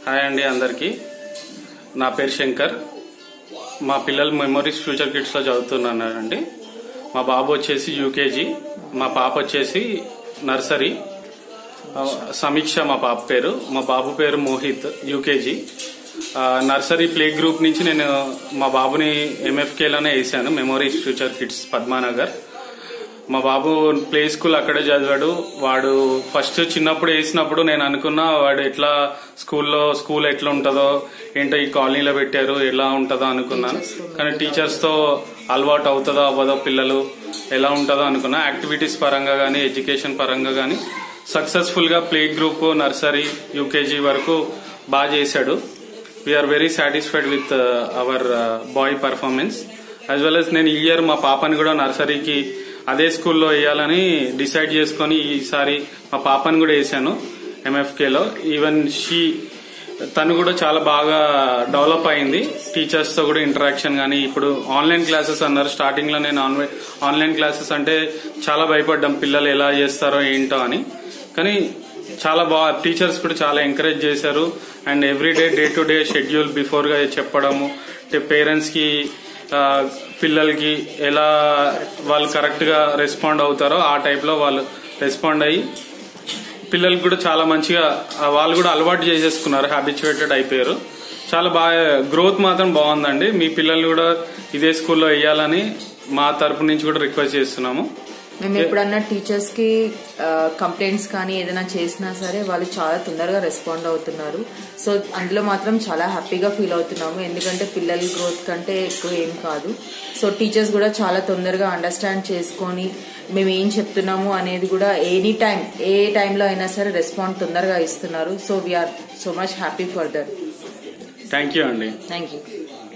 Hi అండి అందరికి. నా పేరు శంకర్. మా పిల్లలు మెమోరీస్ ఫ్యూచర్ కిడ్స్ లో చదువుతున్నారండి. మా బాబు వచ్చేసి యూకేజీ, మా పాప వచ్చేసి నర్సరీ. సమీక్ష మా పాప పేరు, మా బాబు పేరు Mohit, UKG. Nursery play group నుంచి నేను మా బాబుని MFKలోనే వేసాను, మెమోరీస్ ఫ్యూచర్ కిడ్స్ పద్మానగర్. మా బాబు ప్లే స్కూల్ అక్కడే చదివాడు. వాడు ఫస్ట్ చిన్నప్పుడు వేసినప్పుడు నేను అనుకున్నా వాడు ఎట్లా స్కూల్ ఎట్లా ఉంటుందో ఏంటో, ఈ కాలనీలో పెట్టారు ఎలా ఉంటుందో అనుకున్నాను. కానీ టీచర్స్ తో అలవాటు అవుతుందో అవ్వదో, పిల్లలు ఎలా ఉంటుందో అనుకున్నా. యాక్టివిటీస్ పరంగా గానీ, ఎడ్యుకేషన్ పరంగా గానీ సక్సెస్ఫుల్ గా ప్లే గ్రూప్, నర్సరీ, యూకేజీ వరకు బాగా చేశాడు. We are very satisfied with our boy performance. As well as నేను ఈ ఇయర్ మా పాపని కూడా నర్సరీకి అదే స్కూల్లో వేయాలని డిసైడ్ చేసుకుని ఈసారి మా పాపని కూడా వేసాను MFKలో. ఈవెన్ తను కూడా చాలా బాగా డెవలప్ అయింది. టీచర్స్ తో కూడా ఇంటరాక్షన్ గానీ, ఇప్పుడు ఆన్లైన్ క్లాసెస్ అన్నారు. స్టార్టింగ్ లో నేను ఆన్లైన్ క్లాసెస్ అంటే చాలా భయపడ్డాం, పిల్లలు ఎలా చేస్తారో ఏంటో అని. కానీ చాలా బాగా టీచర్స్ కూడా చాలా ఎంకరేజ్ చేశారు. And everyday day to day schedule before గా చెప్పడము, పేరెంట్స్ కి పిల్లలకి ఎలా వాళ్ళు కరెక్ట్ గా రెస్పాండ్ అవుతారో ఆ టైప్ లో వాళ్ళు రెస్పాండ్ అయ్యి పిల్లలకి కూడా చాలా మంచిగా వాళ్ళు కూడా అలవాటు చేసేసుకున్నారు, హ్యాబిచువేటెడ్ అయిపోయారు. చాలా బాగా గ్రోత్ మాత్రం బాగుందండి. మీ పిల్లల్ని కూడా ఇదే స్కూల్లో వేయాలని మా తరపు నుంచి కూడా రిక్వెస్ట్ చేస్తున్నాము. మేము ఎప్పుడన్నా టీచర్స్ కి కంప్లైంట్స్ కానీ ఏదైనా చేసినా సరే వాళ్ళు చాలా తొందరగా రెస్పాండ్ అవుతున్నారు. సో అందులో మాత్రం చాలా హ్యాపీగా ఫీల్ అవుతున్నాము, ఎందుకంటే పిల్లల గ్రోత్ కంటే ఎక్కువ ఏం కాదు. సో టీచర్స్ కూడా చాలా తొందరగా అండర్స్టాండ్ చేసుకొని మేము ఏం చెప్తున్నాము అనేది కూడా ఎనీ టైం ఏ టైంలో అయినా సరే రెస్పాండ్ తొందరగా ఇస్తున్నారు. So we are so much happy for that. Thank you అండి. Thank you.